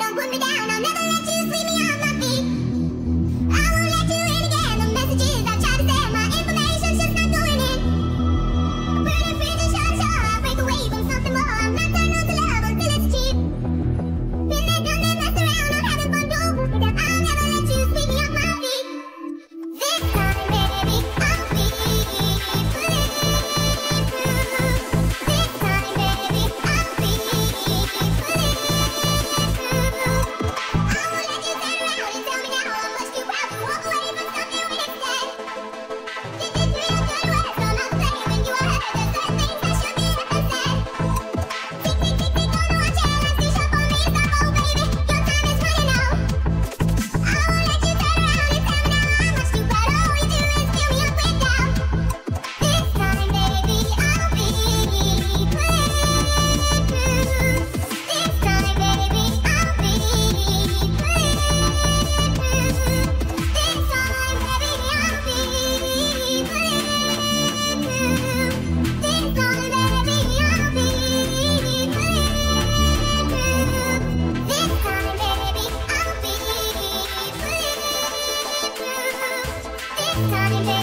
don't put me down. I'll never let you sweep me off my feet. I won't let you in again. The messages I've tried to send, my information's just not going in. Pretty free to shut sure. I'll break away from something more. I'm not turned on to love until it's cheap. Been there, done that, messed around. I'm having fun too. I'll never let you sweep me off my feet. This time, baby, I'll be bulletproof. This time, baby, I'll be bulletproof. I won't let you turn around and tell me now how much you proud to walk away from something we didn't say. Did this real dirty words come out to play when you were hurt? There's certain things that should be said. Tick, tick, tick, tick on the watch and I see shop on me. Stop, oh baby, your time is running out. I won't let you turn around and tell me now how much you proud. All you do is fill me up with doubt. This time, baby, I'll be bulletproof. This time, baby, I'll be bulletproof. This time, baby, I'll be bulletproof. This time, baby, I'll be bulletproof. This time, baby, I'll be bulletproof. This time, baby.